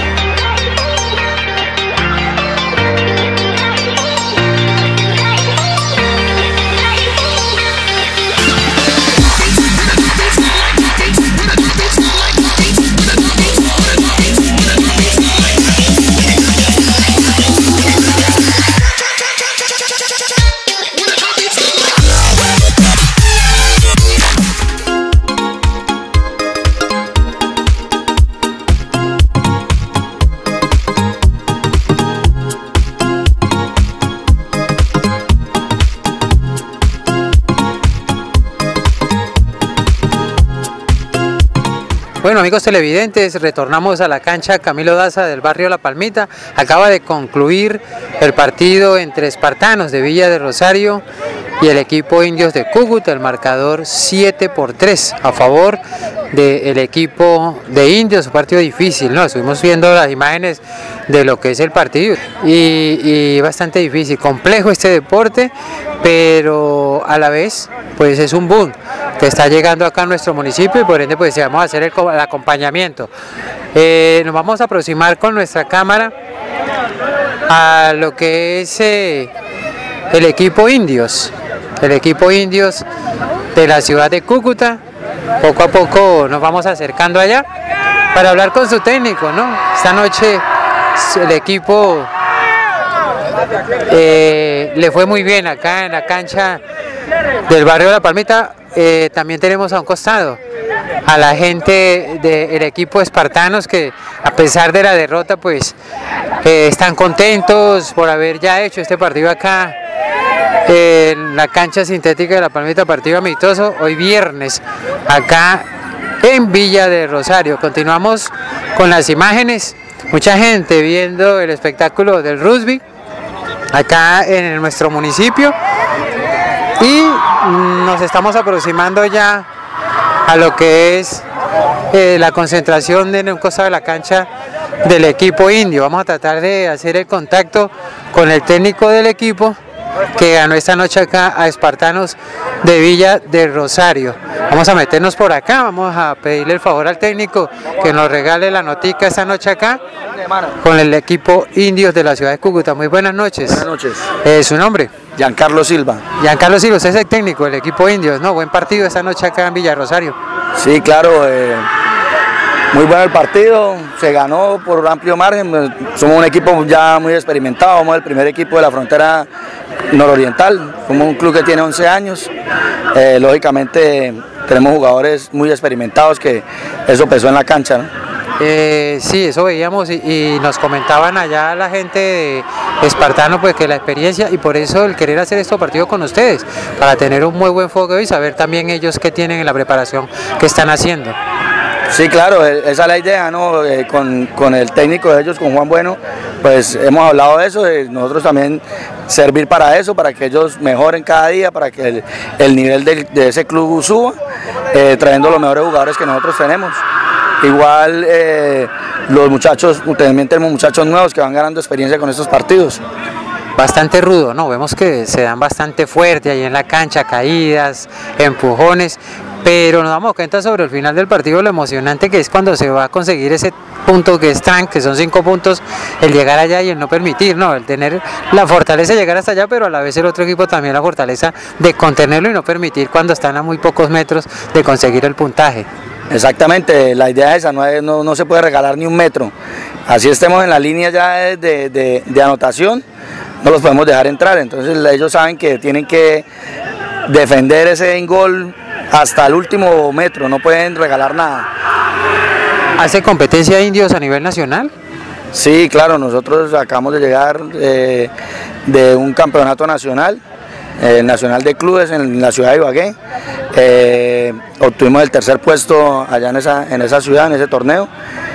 Bueno, amigos televidentes, retornamos a la cancha Camilo Daza del barrio La Palmita. Acaba de concluir el partido entre Espartanos de Villa de Rosario y el equipo Indios de Cúcuta, el marcador 7-3 a favor del equipo de Indios. Un partido difícil, ¿no? Estuvimos viendo las imágenes de lo que es el partido y bastante difícil, complejo este deporte, pero a la vez pues es un boom que está llegando acá a nuestro municipio y por ende pues vamos a hacer el acompañamiento. Nos vamos a aproximar con nuestra cámara a lo que es el equipo Indios de la ciudad de Cúcuta. Poco a poco nos vamos acercando allá para hablar con su técnico, ¿no? Esta noche el equipo le fue muy bien acá en la cancha del barrio La Palmita. También tenemos a un costado a la gente del equipo Espartanos que a pesar de la derrota pues están contentos por haber ya hecho este partido acá en la cancha sintética de La Palmita, partido amistoso hoy viernes acá en Villa de Rosario. Continuamos con las imágenes, mucha gente viendo el espectáculo del rugby acá en nuestro municipio y nos estamos aproximando ya a lo que es la concentración en un costado de la cancha del equipo indio. Vamos a tratar de hacer el contacto con el técnico del equipo que ganó esta noche acá a Espartanos de Villa de Rosario. Vamos a meternos por acá, vamos a pedirle el favor al técnico que nos regale la notica esta noche acá con el equipo Indios de la ciudad de Cúcuta. Muy buenas noches. Buenas noches. ¿Su nombre? Giancarlo Silva. Giancarlo Silva, usted es el técnico del equipo Indios, ¿no? Buen partido esta noche acá en Villa de Rosario. Sí, claro, muy bueno el partido, se ganó por amplio margen. Somos un equipo ya muy experimentado, somos el primer equipo de la frontera nororiental, somos un club que tiene 11 años, lógicamente tenemos jugadores muy experimentados que eso pesó en la cancha, ¿no? Sí, eso veíamos y nos comentaban allá la gente de Espartano pues que la experiencia y por eso el querer hacer estos partidos con ustedes, para tener un muy buen fogueo y saber también ellos qué tienen en la preparación que están haciendo. Sí, claro, esa es la idea, ¿no? Con el técnico de ellos, con Juan Bueno, pues hemos hablado de eso, de nosotros también servir para eso, para que ellos mejoren cada día, para que el nivel de ese club suba, trayendo los mejores jugadores que nosotros tenemos. Igual los muchachos, también tenemos muchachos nuevos que van ganando experiencia con estos partidos. Bastante rudo, ¿no? Vemos que se dan bastante fuerte ahí en la cancha, caídas, empujones, pero nos damos cuenta sobre el final del partido lo emocionante que es cuando se va a conseguir ese punto que es TRAN, que son 5 puntos, el llegar allá y el no permitir, ¿no? El tener la fortaleza de llegar hasta allá, pero a la vez el otro equipo también la fortaleza de contenerlo y no permitir cuando están a muy pocos metros de conseguir el puntaje. Exactamente, la idea es esa, no se puede regalar ni un metro. Así estemos en la línea ya de anotación, no los podemos dejar entrar, entonces ellos saben que tienen que defender ese gol hasta el último metro, no pueden regalar nada. ¿Hace competencia Indios a nivel nacional? Sí, claro, nosotros acabamos de llegar de un campeonato nacional el Nacional de Clubes en la ciudad de Ibagué. Obtuvimos el tercer puesto allá en esa ciudad, en ese torneo.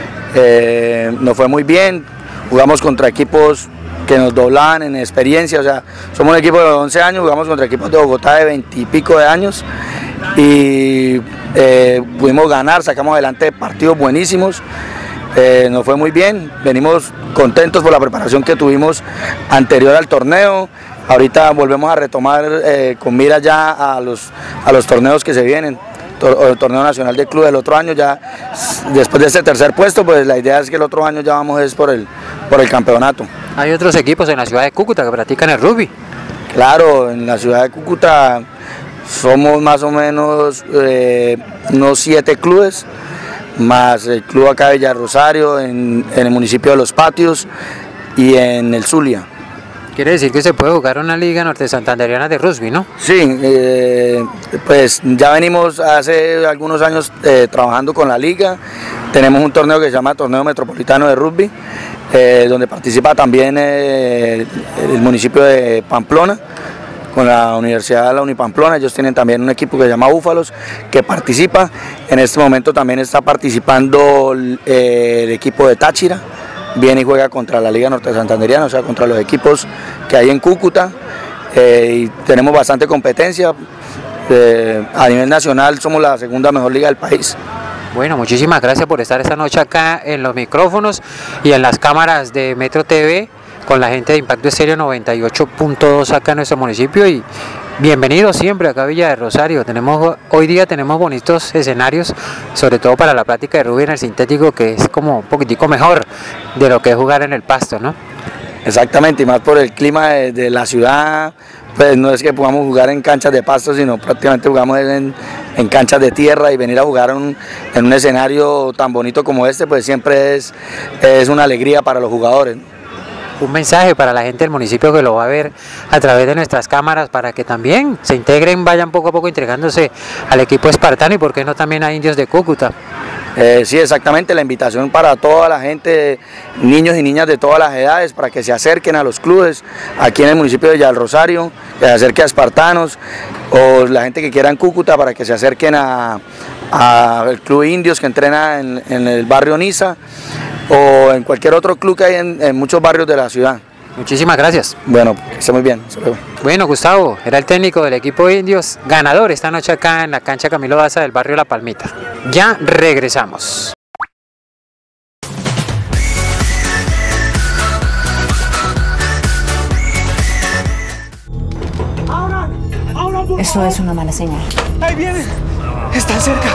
Nos fue muy bien, jugamos contra equipos que nos doblaban en experiencia, o sea, somos un equipo de 11 años, jugamos contra equipos de Bogotá de 20 y pico de años y pudimos ganar, sacamos adelante partidos buenísimos, nos fue muy bien, venimos contentos por la preparación que tuvimos anterior al torneo. Ahorita volvemos a retomar con mira ya a los torneos que se vienen. El torneo nacional de clubes el otro año, ya después de este tercer puesto, pues la idea es que el otro año ya vamos por el campeonato. Hay otros equipos en la ciudad de Cúcuta que practican el rugby. Claro, en la ciudad de Cúcuta somos más o menos unos 7 clubes, más el club acá de Villarrosario, en el municipio de Los Patios y en el Zulia. Quiere decir que se puede jugar una liga norte santanderiana de rugby, ¿no? Sí, pues ya venimos hace algunos años trabajando con la liga. Tenemos un torneo que se llama Torneo Metropolitano de Rugby, donde participa también el municipio de Pamplona, con la Universidad de la Unipamplona. Ellos tienen también un equipo que se llama Búfalos, que participa. En este momento también está participando el equipo de Táchira. Viene y juega contra la Liga Norte Santanderiana, o sea, contra los equipos que hay en Cúcuta, y tenemos bastante competencia. A nivel nacional somos la segunda mejor liga del país. Bueno, muchísimas gracias por estar esta noche acá en los micrófonos y en las cámaras de Metro TV con la gente de Impacto Estéreo 98.2 acá en nuestro municipio, y bienvenidos siempre acá a Villa de Rosario. Hoy día tenemos bonitos escenarios, sobre todo para la práctica de rugby en el sintético, que es como un poquitico mejor de lo que es jugar en el pasto, ¿no? Exactamente, y más por el clima de la ciudad, pues no es que podamos jugar en canchas de pasto, sino prácticamente jugamos en canchas de tierra, y venir a jugar en un escenario tan bonito como este, pues siempre es una alegría para los jugadores, ¿no? Un mensaje para la gente del municipio que lo va a ver a través de nuestras cámaras, para que también se integren, vayan poco a poco integrándose al equipo espartano, y por qué no también a Indios de Cúcuta. Sí, exactamente, la invitación para toda la gente, niños y niñas de todas las edades, para que se acerquen a los clubes aquí en el municipio de Villa del Rosario, que se acerquen a Espartanos, o la gente que quiera en Cúcuta, para que se acerquen al Club Indios, que entrena en el barrio Niza, o en cualquier otro club que hay en muchos barrios de la ciudad. Muchísimas gracias. Bueno, que esté muy bien. Bueno, Gustavo, era el técnico del equipo Indios, ganador esta noche acá en la cancha Camilo Daza del barrio La Palmita. Ya regresamos. Eso es una mala señal. ¡Ahí vienen! ¡Están cerca!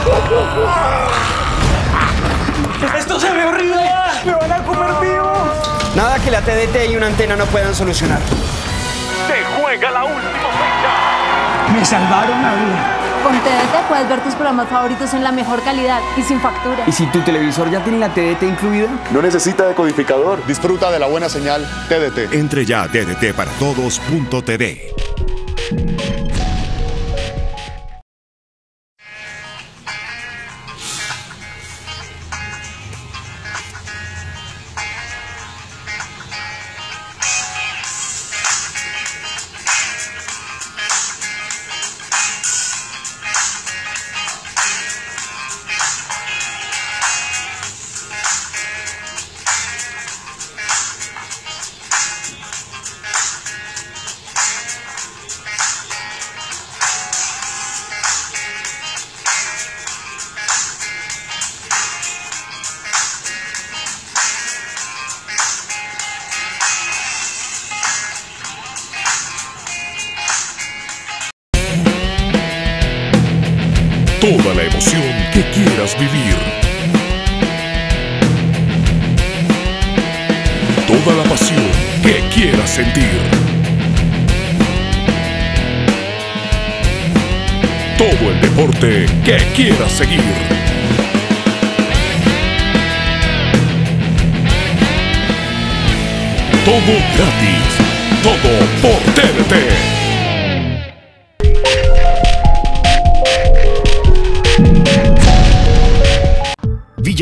¡Esto se ve horrible! ¡Me van a comer vivo! Nada que la TDT y una antena no puedan solucionar. Se juega la última fecha. Me salvaron la vida. Con TDT puedes ver tus programas favoritos en la mejor calidad y sin factura. ¿Y si tu televisor ya tiene la TDT incluida? No necesita decodificador. Disfruta de la buena señal TDT. Entre ya a ddtparatodos.tv. Toda la emoción que quieras vivir. Toda la pasión que quieras sentir. Todo el deporte que quieras seguir. Todo gratis. Todo por TDT.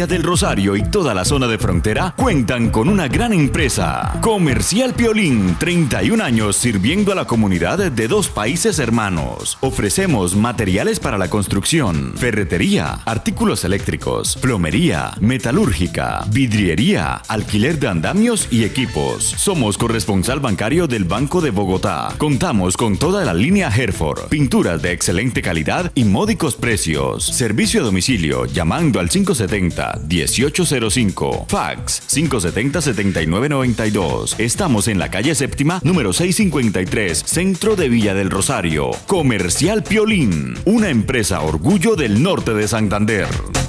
Villa del Rosario y toda la zona de frontera cuentan con una gran empresa. Comercial Piolín, 31 años sirviendo a la comunidad de dos países hermanos. Ofrecemos materiales para la construcción, ferretería, artículos eléctricos, plomería, metalúrgica, vidriería, alquiler de andamios y equipos. Somos corresponsal bancario del Banco de Bogotá. Contamos con toda la línea Herford, pinturas de excelente calidad y módicos precios. Servicio a domicilio llamando al 570-1805. Fax 570-7992. Estamos en la calle séptima, número 653, centro de Villa del Rosario. Comercial Piolín, una empresa orgullo del norte de Santander.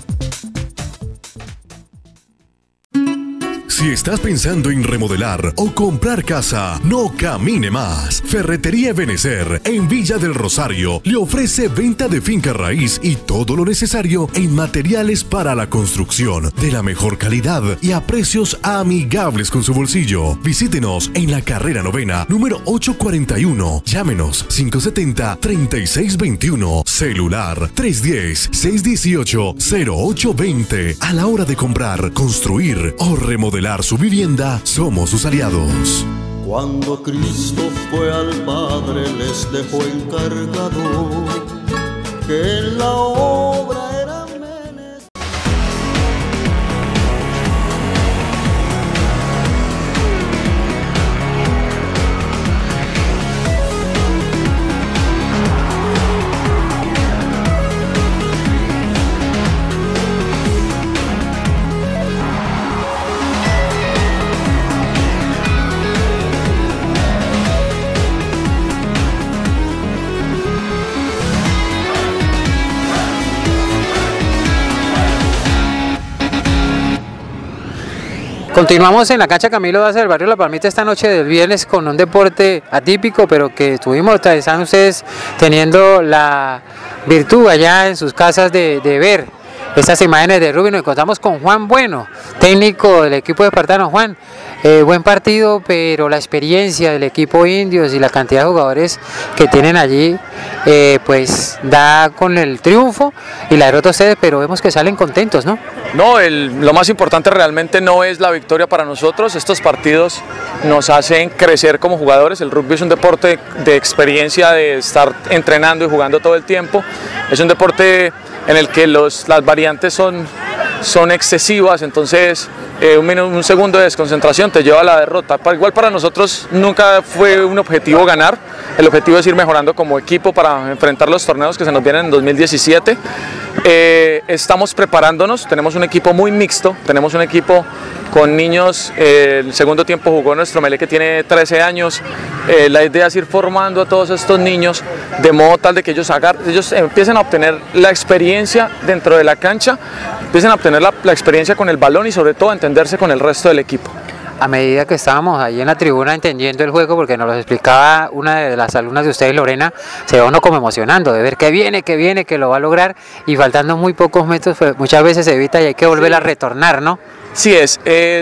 Si estás pensando en remodelar o comprar casa, no camine más. Ferretería Ebenecer en Villa del Rosario le ofrece venta de finca raíz y todo lo necesario en materiales para la construcción de la mejor calidad y a precios amigables con su bolsillo. Visítenos en la carrera novena, número 841. Llámenos 570-3621. Celular 310-618-0820. A la hora de comprar, construir o remodelar su vivienda, somos sus aliados. Cuando Cristo fue al Padre les dejó encargado que en la obra era Continuamos en la cancha Camilo Daza del barrio La Palmita esta noche del viernes con un deporte atípico, pero que están ustedes teniendo la virtud allá en sus casas de ver estas imágenes de rugby. Nos encontramos con Juan Bueno, técnico del equipo de espartano. Juan, buen partido, pero la experiencia del equipo Indios y la cantidad de jugadores que tienen allí, pues da con el triunfo y la derrota a ustedes, pero vemos que salen contentos, ¿no? No, lo más importante realmente no es la victoria para nosotros. Estos partidos nos hacen crecer como jugadores. El rugby es un deporte de experiencia, de estar entrenando y jugando todo el tiempo. Es un deporte en el que las variantes son excesivas, entonces un segundo de desconcentración te lleva a la derrota. Igual para nosotros nunca fue un objetivo ganar, el objetivo es ir mejorando como equipo para enfrentar los torneos que se nos vienen en 2017. Estamos preparándonos, tenemos un equipo muy mixto, tenemos un equipo con niños, el segundo tiempo jugó nuestro Melé que tiene 13 años, la idea es ir formando a todos estos niños de modo tal de que ellos empiecen a obtener la experiencia dentro de la cancha, empiecen a obtener la experiencia con el balón y sobre todo a entenderse con el resto del equipo. A medida que estábamos ahí en la tribuna entendiendo el juego, porque nos lo explicaba una de las alumnas de ustedes, Lorena, se va uno como emocionando de ver que viene, que lo va a lograr, y faltando muy pocos metros pues, muchas veces se evita y hay que volver a retornar, ¿no? Sí, es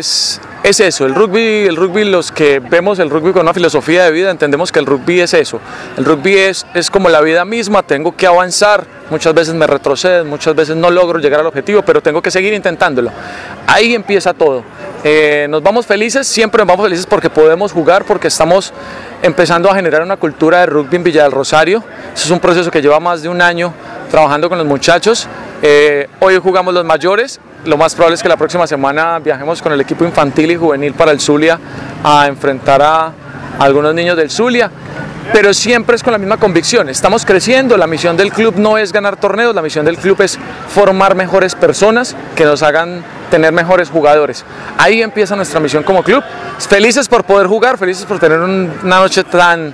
eso, el rugby, los que vemos el rugby con una filosofía de vida, entendemos que el rugby es eso, el rugby es como la vida misma, tengo que avanzar, muchas veces me retrocedo, muchas veces no logro llegar al objetivo, pero tengo que seguir intentándolo, ahí empieza todo. Nos vamos felices, siempre nos vamos felices porque podemos jugar, porque estamos empezando a generar una cultura de rugby en Villa del Rosario. Eso es un proceso que lleva más de un año trabajando con los muchachos. Hoy jugamos los mayores, lo más probable es que la próxima semana viajemos con el equipo infantil y juvenil para el Zulia a enfrentar a algunos niños del Zulia. Pero siempre es con la misma convicción, estamos creciendo, la misión del club no es ganar torneos, la misión del club es formar mejores personas que nos hagan tener mejores jugadores. Ahí empieza nuestra misión como club, felices por poder jugar, felices por tener una noche tan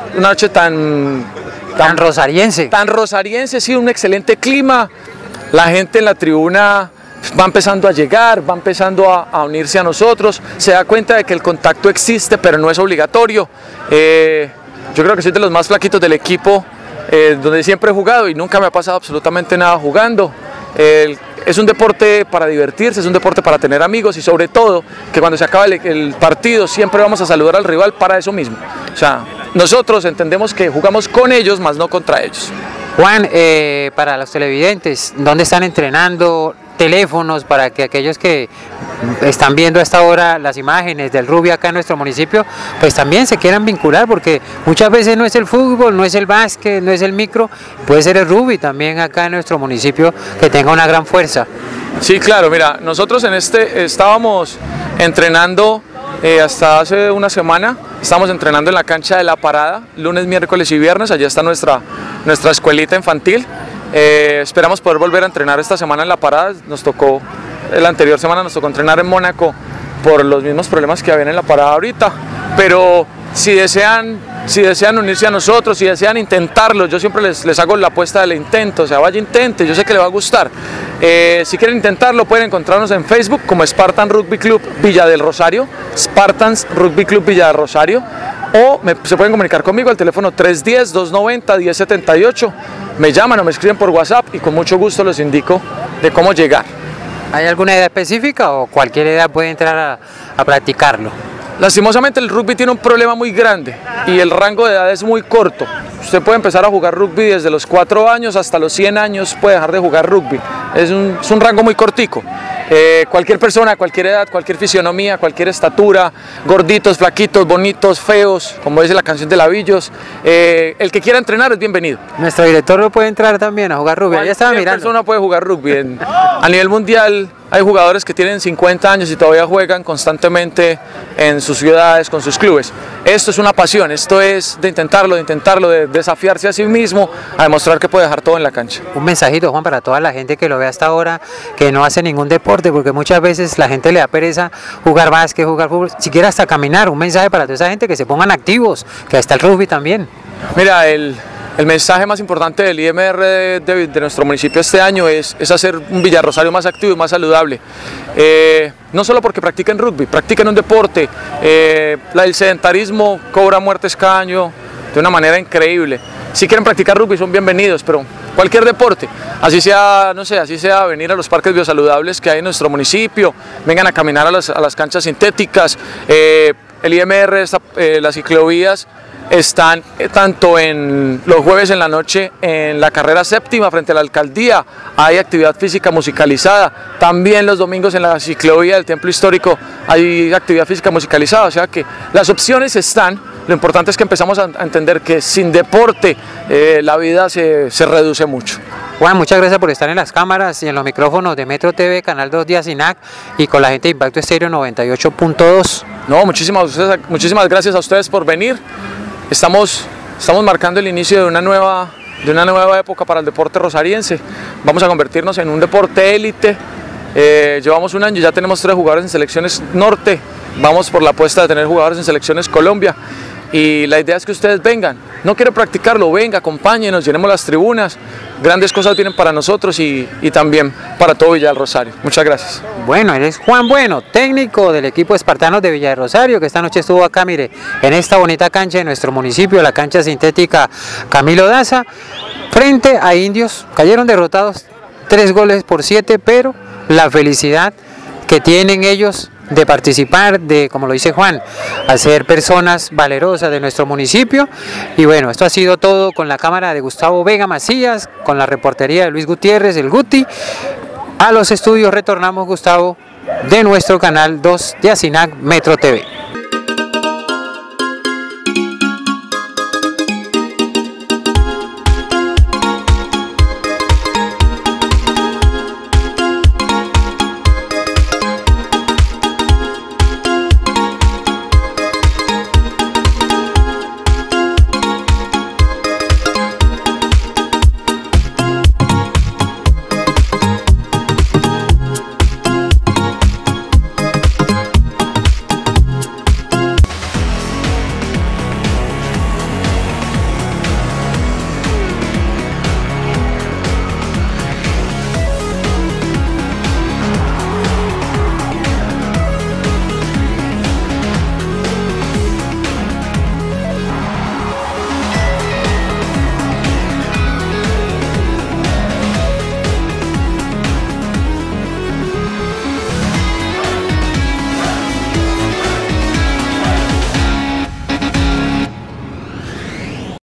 rosariense. Tan rosariense, sí, un excelente clima, la gente en la tribuna va empezando a llegar, va empezando a unirse a nosotros, se da cuenta de que el contacto existe pero no es obligatorio. Yo creo que soy de los más flaquitos del equipo, donde siempre he jugado y nunca me ha pasado absolutamente nada jugando. Es un deporte para divertirse, es un deporte para tener amigos y sobre todo que cuando se acaba el partido siempre vamos a saludar al rival para eso mismo. O sea, nosotros entendemos que jugamos con ellos, más no contra ellos. Juan, para los televidentes, ¿dónde están entrenando? teléfonos para que aquellos que están viendo a esta hora las imágenes del rugby acá en nuestro municipio, pues también se quieran vincular, porque muchas veces no es el fútbol, no es el básquet, no es el micro, puede ser el rugby también acá en nuestro municipio que tenga una gran fuerza. Sí, claro, mira, nosotros estábamos entrenando hasta hace una semana, estamos entrenando en la cancha de La Parada, lunes, miércoles y viernes, allá está nuestra escuelita infantil. Esperamos poder volver a entrenar esta semana en La Parada. La anterior semana nos tocó entrenar en Mónaco por los mismos problemas que habían en La Parada ahorita, pero si desean unirse a nosotros, si desean intentarlo, yo siempre les hago la apuesta del intento, o sea, vaya intente, yo sé que le va a gustar. Si quieren intentarlo pueden encontrarnos en Facebook como Spartan Rugby Club Villa del Rosario, Spartans Rugby Club Villa del Rosario, o se pueden comunicar conmigo al teléfono 310-290-1078, me llaman o me escriben por WhatsApp y con mucho gusto les indico de cómo llegar. ¿Hay alguna edad específica o cualquier edad puede entrar a practicarlo? Lastimosamente el rugby tiene un problema muy grande y el rango de edad es muy corto. Usted puede empezar a jugar rugby desde los 4 años hasta los 100 años, puede dejar de jugar rugby. Es un rango muy cortico. Cualquier persona, cualquier edad, cualquier fisionomía, cualquier estatura, gorditos, flaquitos, bonitos, feos, como dice la canción de Lavillos, el que quiera entrenar es bienvenido. Nuestro director no puede entrar también a jugar rugby, ya estaba mirando. Cualquier persona puede jugar rugby. A nivel mundial hay jugadores que tienen 50 años y todavía juegan constantemente en sus ciudades, con sus clubes. Esto es una pasión, esto es de intentarlo, de desafiarse a sí mismo, a demostrar que puede dejar todo en la cancha. Un mensajito, Juan, para toda la gente que lo ve hasta ahora, que no hace ningún deporte, porque muchas veces la gente le da pereza jugar básquet, jugar fútbol, siquiera hasta caminar. Un mensaje para toda esa gente que se pongan activos, que hasta el rugby también. Mira, el mensaje más importante del IMR de nuestro municipio este año es hacer un Villa Rosario más activo y más saludable. No solo porque practiquen rugby, practiquen un deporte. El sedentarismo cobra muertes cada año de una manera increíble. Si quieren practicar rugby son bienvenidos, pero cualquier deporte, así sea, no sé, así sea venir a los parques biosaludables que hay en nuestro municipio, vengan a caminar a las canchas sintéticas. El IMR, las ciclovías, están tanto en los jueves en la noche en la carrera séptima frente a la alcaldía, hay actividad física musicalizada, también los domingos en la ciclovía del templo histórico hay actividad física musicalizada, o sea que las opciones están, lo importante es que empezamos a entender que sin deporte la vida se reduce mucho. Juan, muchas gracias por estar en las cámaras y en los micrófonos de Metro TV, Canal 2 de ASINAC y con la gente de Impacto Estéreo 98.2. No, muchísimas gracias a ustedes por venir. Estamos marcando el inicio de una nueva época para el deporte rosariense. Vamos a convertirnos en un deporte élite. Llevamos un año, ya tenemos 3 jugadores en selecciones norte. Vamos por la apuesta de tener jugadores en selecciones Colombia. Y la idea es que ustedes vengan. No quiero practicarlo, venga, acompáñenos, llenemos las tribunas. Grandes cosas vienen para nosotros y también para todo Villa del Rosario. Muchas gracias. Bueno, él es Juan Bueno, técnico del equipo Espartanos de Villa del Rosario, que esta noche estuvo acá, mire, en esta bonita cancha de nuestro municipio, la cancha sintética Camilo Daza, frente a Indios. Cayeron derrotados 3-7, pero la felicidad que tienen ellos de participar, de, como lo dice Juan, hacer personas valerosas de nuestro municipio. Y bueno, esto ha sido todo con la cámara de Gustavo Vega Macías, con la reportería de Luis Gutiérrez, el Guti. A los estudios retornamos, Gustavo, de nuestro canal 2 de ASINAC Metro TV.